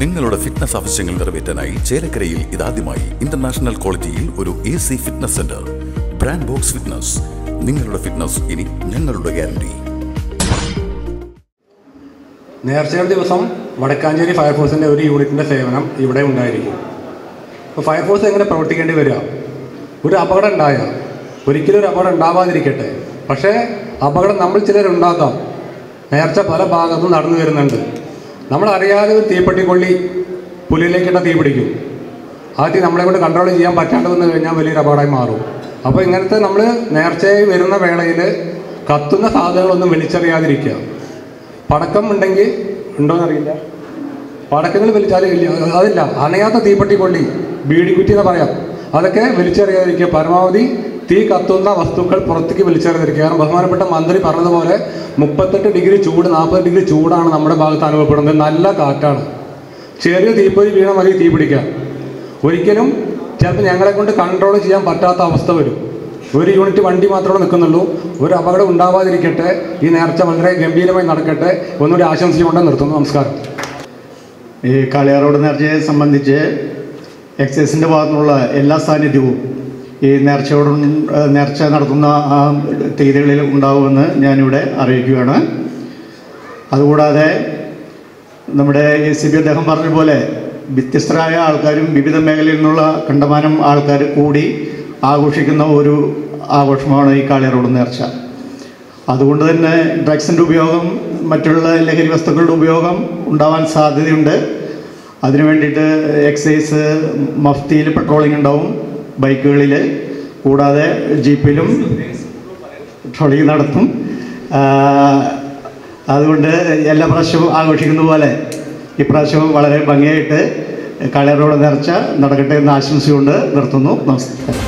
നിങ്ങളുടെ ഫിറ്റ്നസ് ആവശ്യങ്ങൾ നിറവേറ്റാനായി ചേലക്കരയിൽ ഇതാദ്യമായി ഇന്റർനാഷണൽ ക്വാളിറ്റിയിൽ ഒരു AC fitness centre. Brand box fitness. നിങ്ങളുടെ ഫിറ്റ്നസ് ഇനി ഞങ്ങളുടെ ഗ്യാരണ്ടി. നേർച്ചയുടെ ദിവസം വടക്കാഞ്ചേരി ഫയർഫോഴ്സിൻ്റെ ഒരു യൂണിറ്റിൻ്റെ സേവനം ഇവിടെ ഉണ്ടായിരിക്കും. അപ്പോൾ ഫയർഫോഴ്സ് എങ്ങനെ പ്രവർത്തിക്കേണ്ടി വരിക? ഒരു അപകടം ഉണ്ടായാൽ ഒരിക്കലും ഒരു അപകടം ഉണ്ടാവാതിരിക്കട്ടെ, പക്ഷേ അപകടം നമ്മൾ ചിലരുണ്ടാക്കാം. നേർച്ച പല ഭാഗത്തും നടന്നു വരുന്നുണ്ട്. നമ്മളറിയാതെ ഒരു തീപ്പെട്ടിക്കൊള്ളി പുലിയിലേക്കിട്ട തീ പിടിക്കും. ആ തീ നമ്മളെ കൊണ്ട് കൺട്രോൾ ചെയ്യാൻ പറ്റാണ്ട് വന്നു കഴിഞ്ഞാൽ വലിയൊരു അപകടമായി മാറും. അപ്പോൾ ഇങ്ങനത്തെ നമ്മൾ നേർച്ചയായി വരുന്ന വേളയിൽ കത്തുന്ന സാധനങ്ങളൊന്നും വലിച്ചെറിയാതിരിക്കുക. പടക്കം ഉണ്ടെങ്കിൽ ഉണ്ടോയെന്നറിയില്ല, പടക്കങ്ങൾ വലിച്ചാലും ഇല്ല, അതില്ല, അണയാത്ത തീപ്പെട്ടിക്കൊള്ളി, ബീഡിക്കുറ്റി എന്ന് പറയാം, അതൊക്കെ വലിച്ചെറിയാതിരിക്കുക. പരമാവധി തീ കത്തുന്ന വസ്തുക്കൾ പുറത്തേക്ക് വലിച്ചെറിയാതിരിക്കുക. കാരണം ബഹുമാനപ്പെട്ട മന്ത്രി പറഞ്ഞതുപോലെ 38 ഡിഗ്രി ചൂട്, 40 ഡിഗ്രി ചൂടാണ് നമ്മുടെ ഭാഗത്ത് അനുഭവപ്പെടുന്നത്. നല്ല കാറ്റാണ്. ചെറിയ തീപ്പൊരി വീണ മതി തീ പിടിക്കാൻ. ഒരിക്കലും ചിലപ്പോൾ ഞങ്ങളെ കൊണ്ട് കൺട്രോൾ ചെയ്യാൻ പറ്റാത്ത അവസ്ഥ വരും. ഒരു യൂണിറ്റ് വണ്ടി മാത്രമേ നിൽക്കുന്നുള്ളൂ. ഒരു അപകടം ഉണ്ടാവാതിരിക്കട്ടെ. ഈ നേർച്ച വളരെ ഗംഭീരമായി നടക്കട്ടെ. ഒന്നുകൂടി ആശംസിച്ചുകൊണ്ട് നിർത്തുന്നു. നമസ്കാരം. ഈ കാളിയാറോഡ് നേർച്ചയെ സംബന്ധിച്ച് എക്സൈസിൻ്റെ ഭാഗത്തുനിന്നുള്ള എല്ലാ സാന്നിധ്യവും ഈ നേർച്ച നടത്തുന്ന ആ തീയതികളിൽ ഉണ്ടാകുമെന്ന് ഞാനിവിടെ അറിയിക്കുകയാണ്. അതുകൂടാതെ നമ്മുടെ ACP അദ്ദേഹം പറഞ്ഞ പോലെ വ്യത്യസ്തരായ ആൾക്കാരും വിവിധ മേഖലയിൽ നിന്നുള്ള കണ്ടമാനം ആൾക്കാർ കൂടി ആഘോഷിക്കുന്ന ഒരു ആഘോഷമാണ് ഈ കാളിയാറോഡ് നേർച്ച. അതുകൊണ്ട് തന്നെ ഡ്രഗ്സിൻ്റെ ഉപയോഗം, മറ്റുള്ള ലഹരി വസ്തുക്കളുടെ ഉപയോഗം ഉണ്ടാവാൻ സാധ്യതയുണ്ട്. അതിനു വേണ്ടിയിട്ട് എക്സൈസ് മഫ്തിയിൽ പെട്രോളിംഗ് ഉണ്ടാവും, ബൈക്കുകളിൽ, കൂടാതെ ജീപ്പിലും പെട്രോളിംഗ് നടത്തും. അതുകൊണ്ട് എല്ലാ പ്രാവശ്യവും ആഘോഷിക്കുന്ന പോലെ ഇപ്രാവശ്യവും വളരെ ഭംഗിയായിട്ട് കാളിയാറോഡ് നേർച്ച നടക്കട്ടെ എന്ന് ആശംസിച്ചുകൊണ്ട് നിർത്തുന്നു. നമസ്കാരം.